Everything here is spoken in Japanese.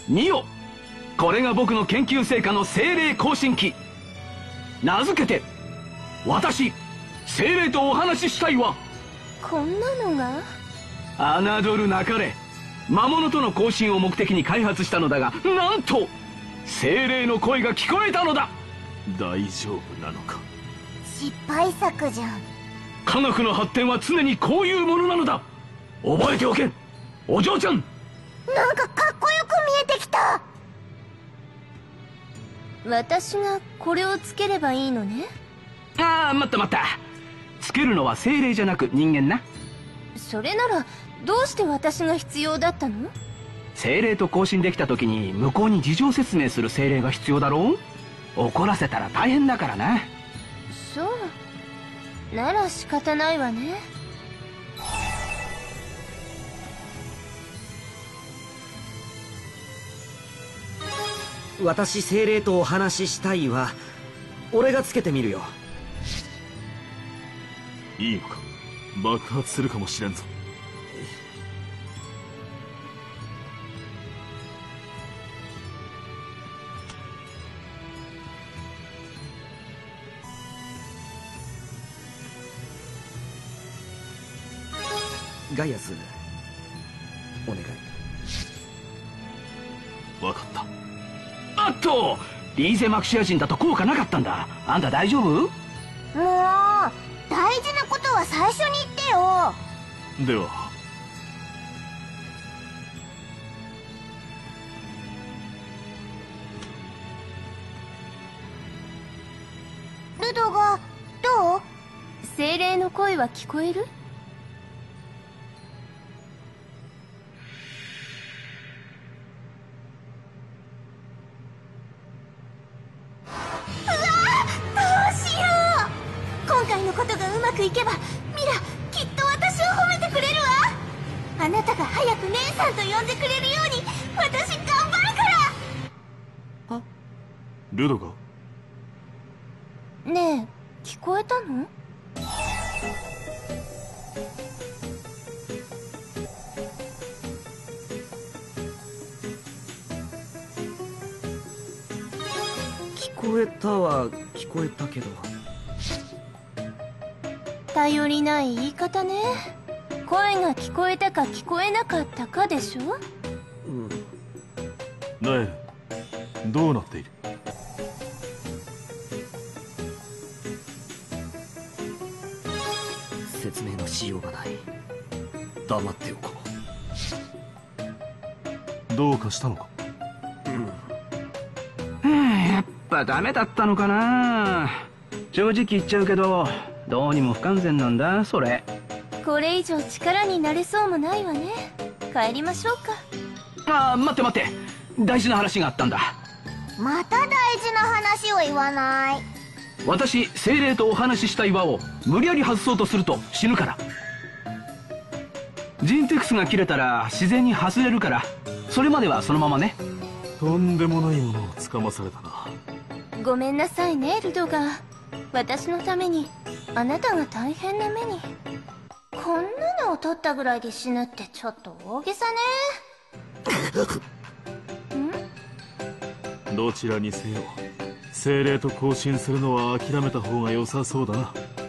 見よ、これが僕の研究成果の精霊更新機。名付けて私精霊とお話ししたいわ。 こんなのが？ 侮るなかれ。魔物との交信を目的に開発したのだが、なんと精霊の声が聞こえたのだ。 大丈夫なのか？ 失敗作じゃん。 科学の発展は常にこういうものなのだ。覚えておけ、お嬢ちゃん。 なんかかっこよく見えてきた。私がこれをつければいいのね。 ああ、待った待った。つけるのは精霊じゃなく人間な。 それならどうして私が必要だったの？ 精霊と交信できた時に向こうに事情説明する精霊が必要だろう。怒らせたら大変だからな。 そうなら仕方ないわね。 私精霊とお話ししたいわ。俺がつけてみるよ。 いいのか？爆発するかもしれんぞ。 ガイアス、お願い。 分かった。 あっと、リーゼマクシア人だと効果なかったんだ。あんた大丈夫？ もう大事なことは最初に言ってよ。 ではルドがどう？精霊の声は聞こえる？今回のことがうまくいけばミラきっと私を褒めてくれるわ。あなたが早く姉さんと呼んでくれるように私頑張るから。 ルドが？ ねえ、聞こえたの？ 聞こえたは聞こえたけど。 頼りない言い方ね。声が聞こえたか聞こえなかったかでしょ。 ナエル、どうなっている？ 説明のしようがない。黙っておこう。どうかしたのか？ やっぱダメだったのかな。正直言っちゃうけど、どうにも不完全なんだそれ。 これ以上力になれそうもないわね。帰りましょうか。 ああ、待って待って、大事な話があったんだ。 また大事な話を言わない。 私精霊とお話ししたい輪を無理やり外そうとすると死ぬから。ジンテクスが切れたら自然に外れるから、それまではそのままね。 とんでもないものをつかまされたな。 ごめんなさいねルドが。私のためにあなたが大変な目に。こんなのを取ったぐらいで死ぬってちょっと大げさね。 どちらにせよ精霊と交信するのは諦めた方が良さそうだな。